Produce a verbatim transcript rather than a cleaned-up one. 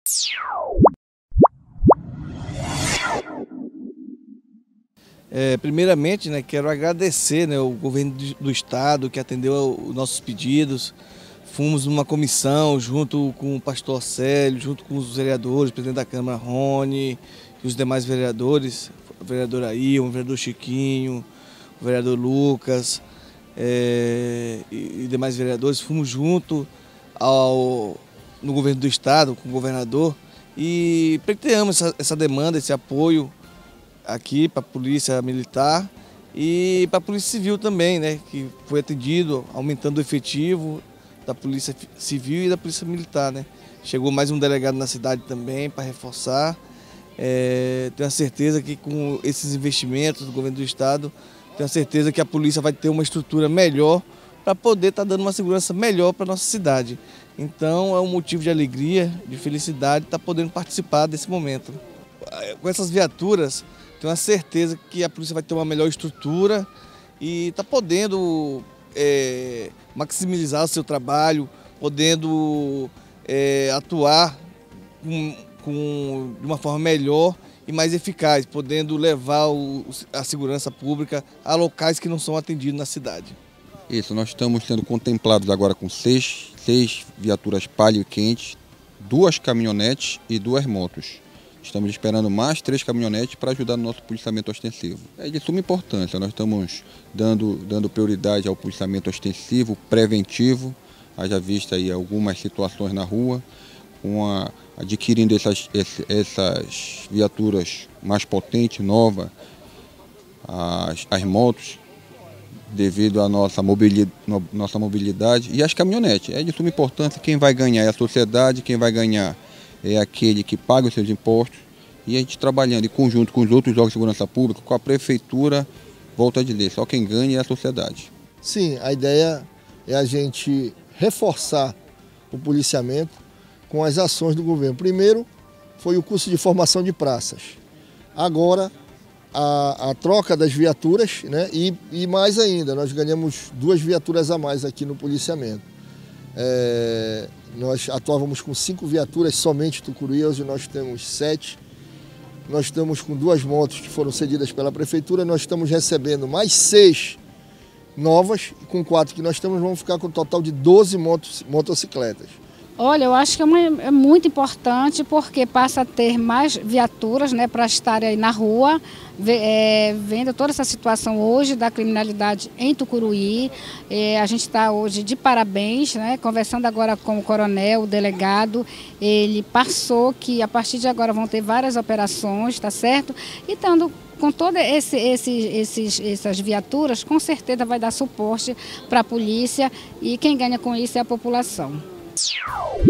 É, primeiramente, né, quero agradecer, né, o governo do estado que atendeu os nossos pedidos. Fomos numa comissão junto com o pastor Célio, junto com os vereadores, o presidente da Câmara Rony e os demais vereadores, o vereador Ailton, o vereador Chiquinho, o vereador Lucas é, e, e demais vereadores. Fomos junto ao, no governo do estado, com o governador, e pleiteamos essa, essa demanda, esse apoio aqui para a Polícia Militar e para a Polícia Civil também, né, que foi atendido, aumentando o efetivo da Polícia Civil e da Polícia Militar, né. Chegou mais um delegado na cidade também para reforçar. É, tenho a certeza que com esses investimentos do governo do estado, tenho a certeza que a polícia vai ter uma estrutura melhor para poder estar dando uma segurança melhor para a nossa cidade. Então é um motivo de alegria, de felicidade estar podendo participar desse momento. Com essas viaturas, tenho a certeza que a polícia vai ter uma melhor estrutura e está podendo é, maximizar o seu trabalho, podendo é, atuar com, com, de uma forma melhor e mais eficaz, podendo levar o, a segurança pública a locais que não são atendidos na cidade. Isso, nós estamos sendo contemplados agora com seis, seis viaturas Palio quentes, duas caminhonetes e duas motos. Estamos esperando mais três caminhonetes para ajudar no nosso policiamento ostensivo. É de suma importância, nós estamos dando, dando prioridade ao policiamento ostensivo, preventivo, haja vista aí algumas situações na rua, com a, adquirindo essas, essas viaturas mais potentes, novas, as, as motos, devido à nossa mobilidade, nossa mobilidade, e as caminhonetes. É de suma importância, quem vai ganhar é a sociedade, quem vai ganhar é aquele que paga os seus impostos, e a gente trabalhando em conjunto com os outros órgãos de segurança pública, com a prefeitura, volta a dizer, só quem ganha é a sociedade. Sim, a ideia é a gente reforçar o policiamento com as ações do governo. Primeiro foi o curso de formação de praças, agora a, a troca das viaturas, né? e, e mais ainda, nós ganhamos duas viaturas a mais aqui no policiamento. É, nós atuávamos com cinco viaturas somente em Tucuruí, hoje nós temos sete. Nós estamos com duas motos que foram cedidas pela prefeitura, nós estamos recebendo mais seis novas, e com quatro que nós temos, vamos ficar com um total de doze motos, motocicletas. Olha, eu acho que é, uma, é muito importante porque passa a ter mais viaturas, né, para estarem aí na rua, é, vendo toda essa situação hoje da criminalidade em Tucuruí. É, a gente está hoje de parabéns, né, conversando agora com o coronel, o delegado, ele passou que a partir de agora vão ter várias operações, tá certo? E estando com todas esse, esse, esses, essas viaturas, com certeza vai dar suporte para a polícia e quem ganha com isso é a população. Tchau.